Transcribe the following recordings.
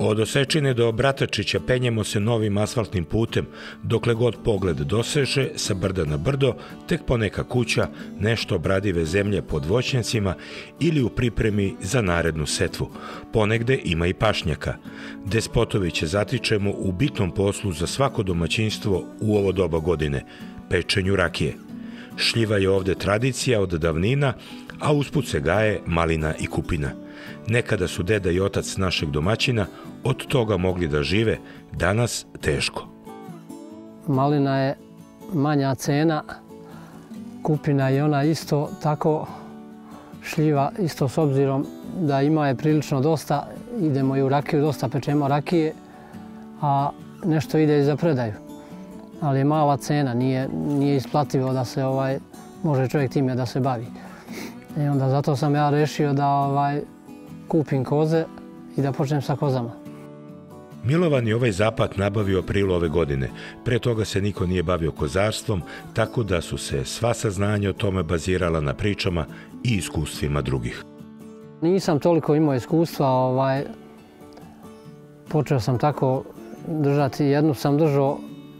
Od Osečine do Bratačića penjemo se novim asfaltnim putem, dokle god pogled doseže, sa brda na brdo, tek poneka kuća, nešto obradive zemlje pod voćnjacima ili u pripremi za narednu setvu. Ponegde ima i pašnjaka. Despotoviće zatičemo u bitnom poslu za svako domaćinstvo u ovo doba godine, pečenju rakije. Šljiva je ovde tradicija od davnina, a usput se gaje malina i kupina. Nekada su deda i otac našeg domaćina od toga mogli da žive, danas teško. Malina je manja cena, kupina je ona isto tako, šljiva isto s obzirom da ima je prilično dosta, idemo i u rakiju, dosta pečemo rakije, a nešto ide i za predaju. Ali je mala cena, nije isplativo da se može čovjek time da se bavi. I onda zato sam ja rešio da kupim koze i da počnem sa kozama. Milovan je ovaj zapad nabavio u aprilu ove godine. Pre toga se niko nije bavio kozarstvom, tako da su se sva saznanja o tome bazirala na pričama i iskustvima drugih. Nisam toliko imao iskustva, počeo sam tako držati. Jednu sam držao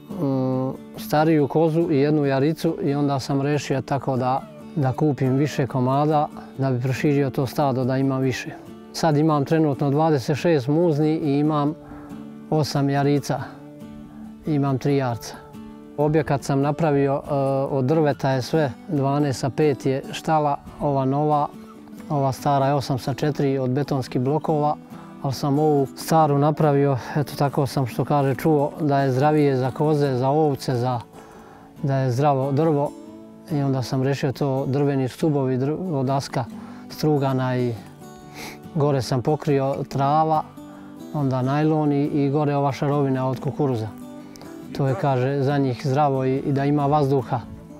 stariju kozu i jednu jaricu i onda sam rešio tako da kupim više komada, da bi proširio to stado, da imam više. Sad imam trenutno 26 muzni i imam 8 jarica, imam 3 jarca. Objekat sam napravio od drveta je sve, 12 sa 5 je štala, ova nova, ova stara je 8 sa 4 od betonskih blokova, ali sam ovu staru napravio, eto tako sam što kaže čuo, da je zdravije za koze, za ovce, da je zdravo drvo. I onda sam rešio to drveni stubovi od daska strugana i gore sam pokrio trava, onda najlon i gore ova šarovina od kukuruza. To je, kaže, za njih zdravo i da ima vazduha.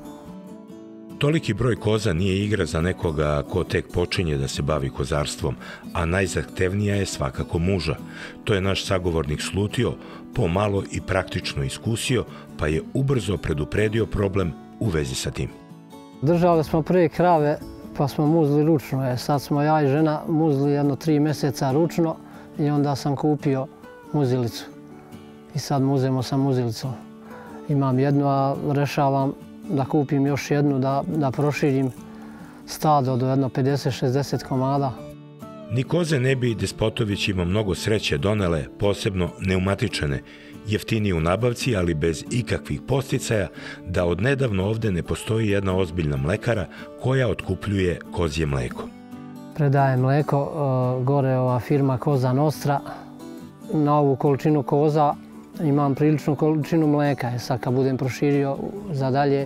Toliki broj koza nije igra za nekoga ko tek počinje da se bavi kozarstvom, a najzahtevnija je svakako muža. To je naš sagovornik slutio, pomalo i praktično iskusio, pa je ubrzo predupredio problem u vezi sa tim. Držali smo prije krave, pa smo muzli ručno. Sad smo ja i žena muzli jedno 3 mjeseca ručno i onda sam kupio muzilicu. I sad muzemo sa muzilicom. Imam jednu, a rešavam da kupim još jednu, da proširim stado do jedno 50-60 komada. Ni koze ne bi Despotović ima mnogo sreće donele, posebno neumatičene, jeftinije u nabavci, ali bez ikakvih posticaja, da odnedavno ovde ne postoji jedna ozbiljna mlekara koja otkupljuje kozje mleko. Predaje mleko, gore ova firma Koza Nostra. Na ovu količinu koza imam priličnu količinu mleka. Sad kad budem proširio za dalje,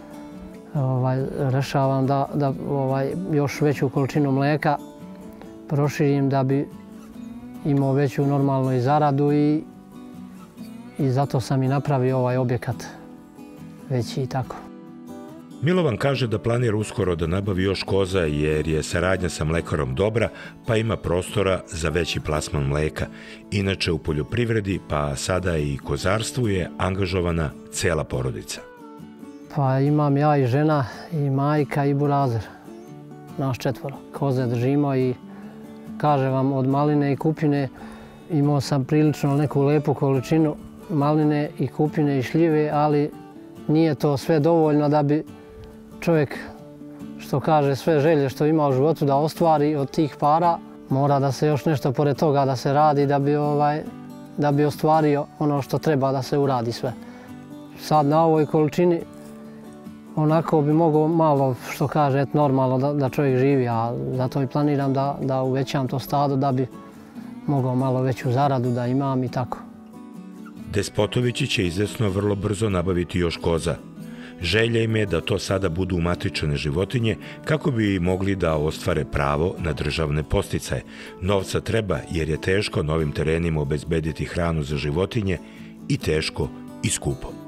rešavam da još veću količinu mleka proširim da bi imao veću normalnu i zaradu i zato sam i napravio ovaj objekat veći i tako. Milovan kaže da planira uskoro da nabavi još koza jer je saradnja sa mlekarom dobra, pa ima prostora za veći plasman mleka. Inače u poljoprivredi, pa sada i kozarstvu je angažovana cela porodica. Pa imam ja i žena, i majka, i burazer. Nas 4. Koze držimo i kažem vam od maline i kupine imao sam prilično neku lepu količinu maline i kupine i šljive, ali nije to sve dovoljno da bi čovjek, što kaže, sve želje što ima u životu da ostvari od tih para. Mora da se još nešto pored toga da se radi da bi ostvario ono što treba da se uradi sve. Sad na ovoj količini onako bi mogao malo, što kaže, normalno da čovjek živi, a zato i planiram da uvećam to stado da bi mogao malo veću zaradu da imam i tako. Despotovići će izvesno vrlo brzo nabaviti još koza. Želja im je da to sada budu umatičene životinje kako bi mogli da ostvare pravo na državne posticaje. Novca treba jer je teško na ovim terenima obezbediti hranu za životinje i teško i skupo.